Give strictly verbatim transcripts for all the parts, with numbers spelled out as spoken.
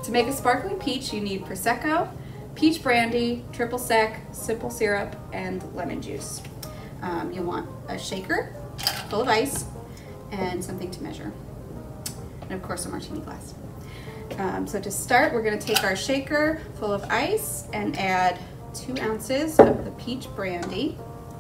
To make a sparkling peach, you need Prosecco, peach brandy, triple sec, simple syrup, and lemon juice. Um, you'll want a shaker full of ice and something to measure. And of course a martini glass. Um, so to start, we're gonna take our shaker full of ice and add two ounces of the peach brandy.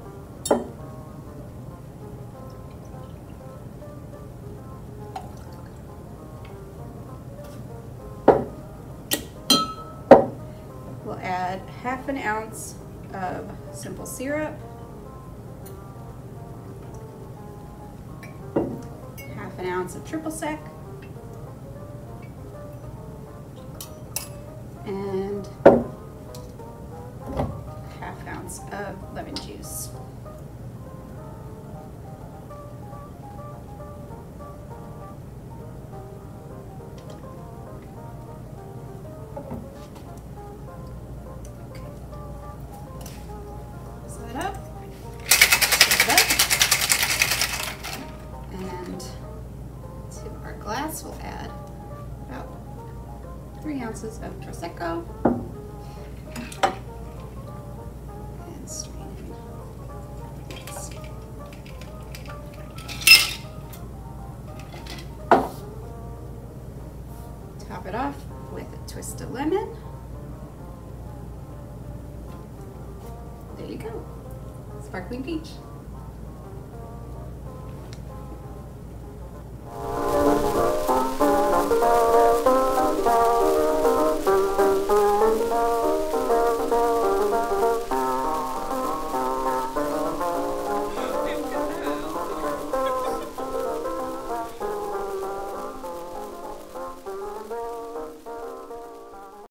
We'll add half an ounce of simple syrup, half an ounce of triple sec, and half ounce of lemon juice. Up. Up. And to our glass, we'll add about three ounces of Prosecco and strain it. Top it off with a twist of lemon. There you go. Sparkling peach.